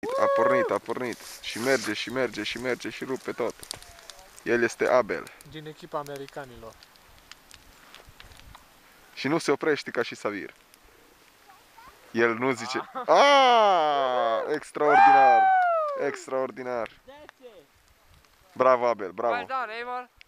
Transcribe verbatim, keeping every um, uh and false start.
pornit, a pornit, a pornit. Și merge, și merge, și merge, și rupe tot. El este Abel. Din echipa americanilor. Și nu se oprește ca și Savir. El nu zice... Aaaa! Extraordinar! Extraordinar! Bravo, Abel, bravo! Well done, Amon.